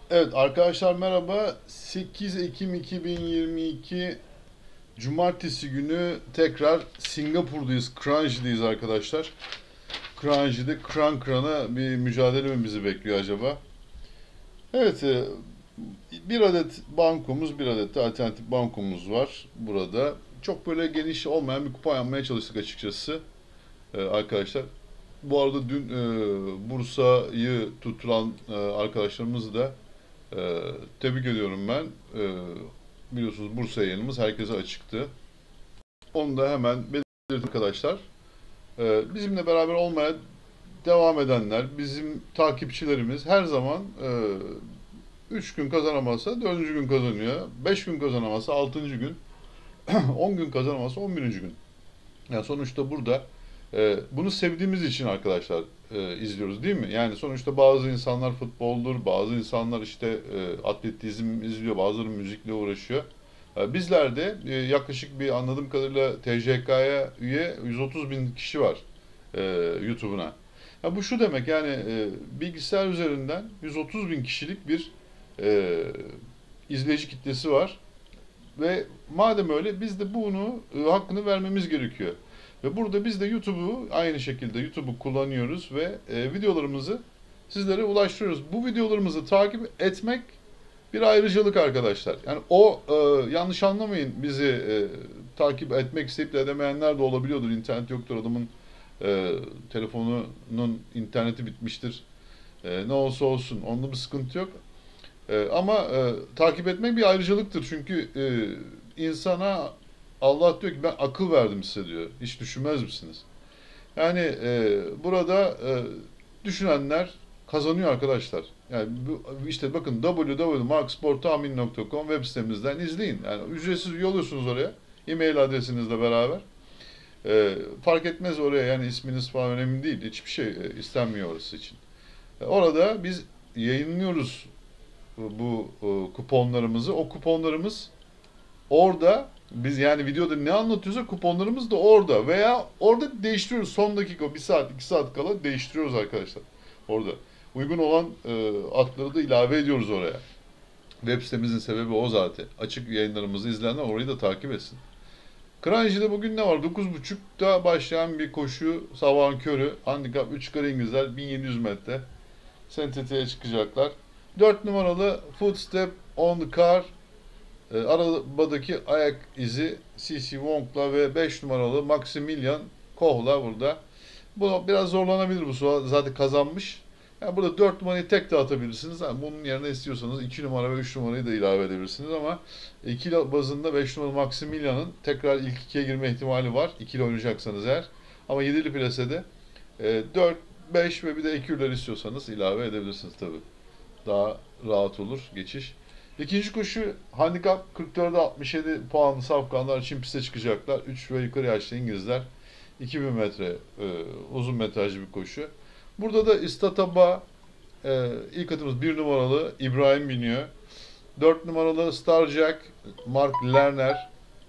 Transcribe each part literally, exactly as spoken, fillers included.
Evet arkadaşlar merhaba. sekiz Ekim iki bin yirmi iki Cumartesi günü tekrar Singapur'dayız. Kranji'deyiz arkadaşlar. Kranji'de kran krana bir mücadele mi bizi bekliyor acaba? Evet, e, bir adet bankomuz, bir adet de alternatif bankomuz var burada. Çok böyle geniş olmayan bir kupa yapmaya çalıştık açıkçası e, arkadaşlar. Bu arada dün e, Bursa'yı tutulan e, arkadaşlarımızı da Ee, tebrik ediyorum ben. Ee, biliyorsunuz Bursa yayınımız herkese açıktı. Onu da hemen belirtin arkadaşlar. Ee, bizimle beraber olmaya devam edenler, bizim takipçilerimiz her zaman e, üç gün kazanamazsa dördüncü gün kazanıyor. beş gün kazanamazsa altıncı gün, on gün kazanamazsa on birinci gün. Yani sonuçta burada e, bunu sevdiğimiz için arkadaşlar e, izliyoruz değil mi? Yani sonuçta bazı insanlar futboldur, bazı insanlar işte e, atletizm izliyor, bazıları müzikle uğraşıyor. E, bizler de e, yaklaşık bir anladığım kadarıyla T J K'ya üye yüz otuz bin kişi var e, YouTube'una. Ya bu şu demek yani e, bilgisayar üzerinden yüz otuz bin kişilik bir e, izleyici kitlesi var. Ve madem öyle biz de bunu e, hakkını vermemiz gerekiyor. Ve burada biz de YouTube'u aynı şekilde YouTube'u kullanıyoruz ve e, videolarımızı sizlere ulaştırıyoruz. Bu videolarımızı takip etmek bir ayrıcalık arkadaşlar. Yani o e, yanlış anlamayın bizi e, takip etmek isteyip de edemeyenler de olabiliyordur. İnternet yoktur adamın e, telefonunun interneti bitmiştir. E, ne olsa olsun onda bir sıkıntı yok. E, ama e, takip etmek bir ayrıcalıktır. Çünkü e, insana Allah diyor ki ben akıl verdim size diyor. Hiç düşünmez misiniz? Yani e, burada e, düşünenler kazanıyor arkadaşlar. Yani bu, işte bakın w w w nokta marksportahmin nokta com web sitemizden izleyin. Yani ücretsiz üye oluyorsunuz oraya. E-mail adresinizle beraber. E, fark etmez oraya yani isminiz falan önemli değil. Hiçbir şey e, istenmiyor orası için. E, orada biz yayınlıyoruz bu e, kuponlarımızı. O kuponlarımız orada biz yani videoda ne anlatıyorsa kuponlarımız da orada veya orada değiştiriyoruz. Son dakika bir saat iki saat kala değiştiriyoruz arkadaşlar. Orada. Uygun olan e, adları da ilave ediyoruz oraya. Web sitemizin sebebi o zaten. Açık yayınlarımızı izleyenler orayı da takip etsin. Kranji'de bugün ne var? dokuz buçukta başlayan bir koşu sabahın körü. Handikap üç kare İngilizler bin yedi yüz metre. Sentetik'e çıkacaklar. Dört numaralı Footstep on the Car e, arabadaki ayak izi C C Wong'la ve beş numaralı Maximilian Koh'la burada. Bu biraz zorlanabilir bu sıra zaten kazanmış. Yani burada dört numarayı tek de atabilirsiniz. Yani bunun yerine istiyorsanız iki numara ve üç numarayı da ilave edebilirsiniz ama ikili bazında beş numaralı Maximilian'ın tekrar ilk ikiye girme ihtimali var. İkili oynayacaksanız eğer. Ama yedili plasede e, dört, beş ve bir de ekürler istiyorsanız ilave edebilirsiniz tabii. Daha rahat olur geçiş. İkinci koşu handikap kırk dörde altmış yedi puanlı safkanlar için piste çıkacaklar. üç ve yukarı yaşlı İngilizler. iki bin metre e, uzun metrajlı bir koşu. Burada da İstataba e, ilk atımız bir numaralı İbrahim biniyor. dört numaralı Starjack Mark Lerner.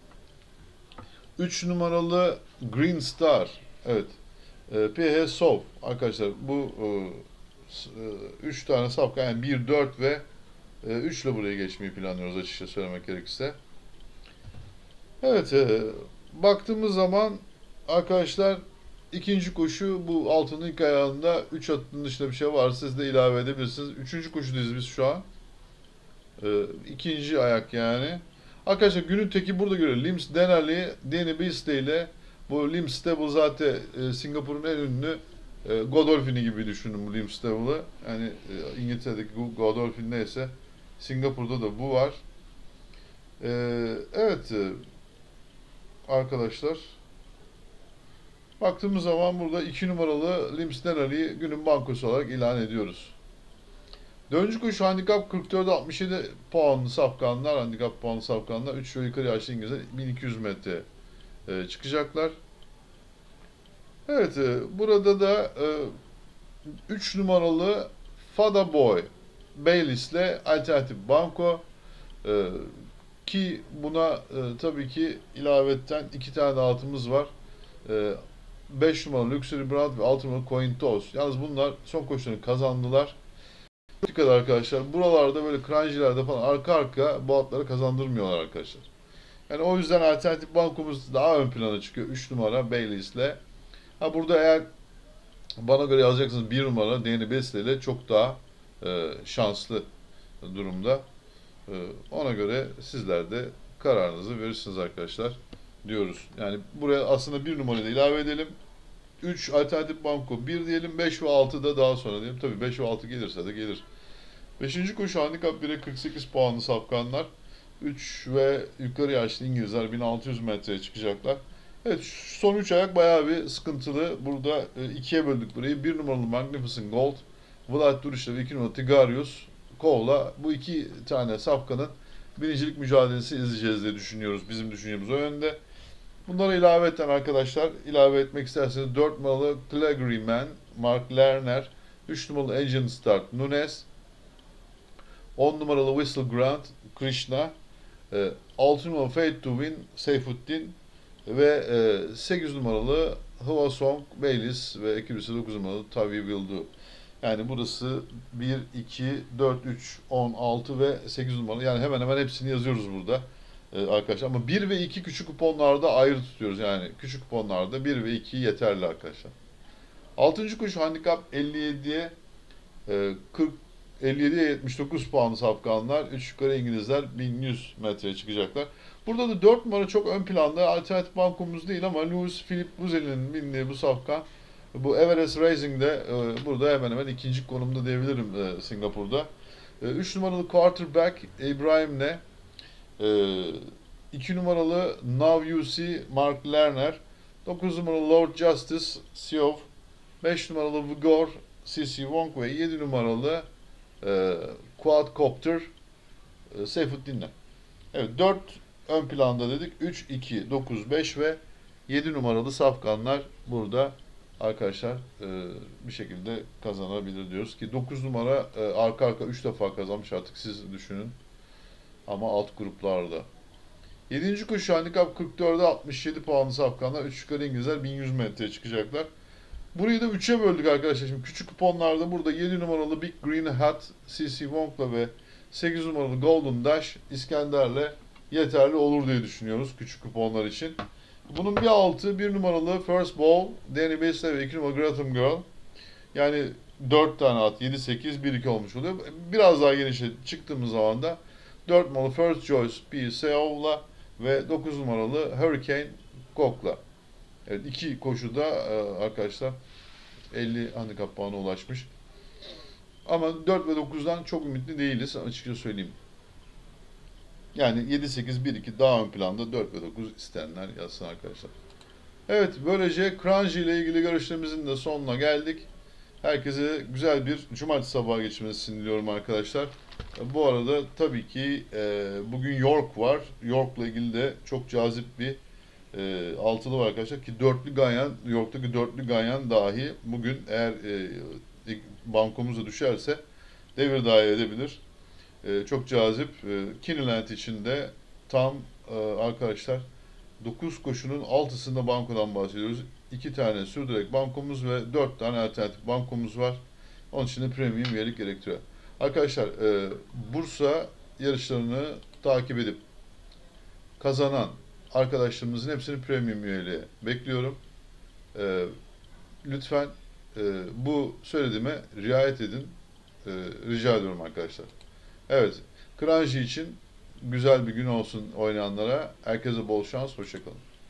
üç numaralı Green Star. Evet. E, P H Sov. Arkadaşlar bu üç tane safkan yani bir, dört ve üç ile buraya geçmeyi planlıyoruz açıkça söylemek gerekirse. Evet, e, baktığımız zaman arkadaşlar ikinci koşu bu altının ilk ayağında üç atının dışında bir şey varsa siz de ilave edebilirsiniz. Üçüncü koşudayız biz şu an. E, ikinci ayak yani. Arkadaşlar günün teki burada görüyoruz. Lims Denali, Danny Beasley ile bu Lims de bu zaten e, Singapur'un en ünlü e, Godolphin'i gibi düşünün bu Lims Stable'ı. Yani e, İngiltere'deki Godolphin neyse Singapur'da da bu var. E, evet e, arkadaşlar baktığımız zaman burada iki numaralı Lims Denali'yi günün bankosu olarak ilan ediyoruz. Dördüncü koşu handikap kırk dörde altmış yedi puanlı safkanlar, handikap puanlı safkanlar üç ve yukarı yaşlı İngilizler bin iki yüz metre e, çıkacaklar. Evet, e, burada da e, üç numaralı Fada Boy Baylis'le alternatif banko e, ki buna e, tabii ki ilavetten iki tane de altımız var. E, beş numaralı Luxury Brand ve altı numaralı Coin Toss. Yalnız bunlar son koşularını kazandılar. Dikkat arkadaşlar. Buralarda böyle crunchy'lerde falan arka arka bu atları kazandırmıyorlar arkadaşlar. Yani o yüzden alternatif bankomuz daha ön plana çıkıyor. üç numara Bayley's'le. Ha burada eğer bana göre yazacaksınız bir numara Danny Basley ile çok daha e, şanslı durumda. E, ona göre sizler de kararınızı verirsiniz arkadaşlar diyoruz. Yani buraya aslında bir numarayı da ilave edelim. üç alternatif banko bir diyelim. beş ve altı da daha sonra diyelim. Tabii beş ve altı gelirse de gelir. beşinci koşu handikap bire kırk sekiz puanlı safkanlar. üç ve yukarı yaşlı İngilizler bin altı yüz metreye çıkacaklar. Evet, son üç ayak bayağı bir sıkıntılı. Burada e, ikiye böldük burayı. bir numaralı Magnificent Gold, Vlad Duriş'le ve iki numaralı Tigarius Kov'la bu iki tane safkanın birincilik mücadelesi izleyeceğiz diye düşünüyoruz. Bizim düşüncemiz o yönde. Bunlara ilaveten arkadaşlar, ilave etmek isterseniz dört numaralı Clegary Man, Mark Lerner, üç numaralı Agent Start Nunes, on numaralı Whistle Grant, Krishna, altı numaralı Fate to Win, Seyfuddin ve sekiz numaralı Hwasong, Bayliss ve ekibisi dokuz numaralı Tavi Wildu. Yani burası bir, iki, dört, üç, on, altı ve sekiz numaralı. Yani hemen hemen hepsini yazıyoruz burada arkadaşlar. Ama bir ve iki küçük kuponlarda ayrı tutuyoruz. Yani küçük kuponlarda bir ve iki yeterli arkadaşlar. altıncı koşu handikap elli yediye kırk elli yediye yetmiş dokuz puanlı safkanlar. üç yukarı İngilizler bin yüz metreye çıkacaklar. Burada da dört numara çok ön planda. Alternatif bankomuz değil ama Louis Philippe Buzel'in bindiği bu safkan. Bu Everest Racing'de e, burada hemen hemen ikinci konumda diyebilirim e, Singapur'da. E, üç numaralı quarterback İbrahim'le e, iki numaralı Now U C Mark Lerner, dokuz numaralı Lord Justice Siov, beş numaralı Vigor C C Wong ve yedi numaralı e, Quadcopter e, Seyfuddin'le. Evet, dört ön planda dedik. üç, iki, dokuz, beş ve yedi numaralı safkanlar burada arkadaşlar e, bir şekilde kazanabilir diyoruz ki dokuz numara e, arka arka üç defa kazanmış, artık siz düşünün. Ama alt gruplarda. yedinci koşu handikap kırk dörde altmış yedi puanlı safkanlar. üç yukarı İngilizler bin yüz metreye çıkacaklar. Burayı da üçe böldük arkadaşlar. Şimdi küçük kuponlarda burada yedi numaralı Big Green Hat C C Wong'la ve sekiz numaralı Golden Dash İskender'le yeterli olur diye düşünüyoruz küçük kuponlar için. Bunun bir altı bir numaralı First Ball, Danny Basley ve iki numaralı Gratham Girl. Yani dört tane at, yedi sekiz bir iki olmuş oluyor. Biraz daha genişe çıktığımız zaman da dört numaralı First Choice P. Seov'la ve dokuz numaralı Hurricane Cock'la. Evet, iki koşuda arkadaşlar elli handikap puanına ulaşmış. Ama dört ve dokuzdan çok ümitli değiliz açıkça söyleyeyim. Yani yedi sekiz bir iki daha ön planda, dört ve dokuz isteyenler yazsın arkadaşlar. Evet, böylece Crunchy ile ilgili görüşlerimizin de sonuna geldik. Herkese güzel bir cumartesi sabahı geçirmesini diliyorum arkadaşlar. Bu arada tabii ki e, bugün York var. York'la ilgili de çok cazip bir e, altılı var arkadaşlar ki dörtlü Ganyan, York'taki dörtlü Ganyan dahi bugün eğer e, bankomuza düşerse devir dahi edebilir. E, çok cazip. E, Kiniland için de tam e, arkadaşlar dokuz koşunun altısında bankodan bahsediyoruz. iki tane sürdürek bankomuz ve dört tane alternatif bankomuz var. Onun için de premium üyelik gerektiriyor. Arkadaşlar e, Bursa yarışlarını takip edip kazanan arkadaşlarımızın hepsini premium üyeliğe bekliyorum. E, lütfen e, bu söylediğime riayet edin. E, rica ediyorum arkadaşlar. Evet, Kranji için güzel bir gün olsun oynayanlara. Herkese bol şans, hoşça kalın.